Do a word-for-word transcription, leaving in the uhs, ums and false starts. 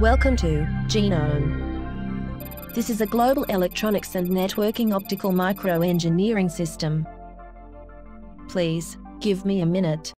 Welcome to Genome. This is a global electronics and networking optical microengineering system. Please, give me a minute.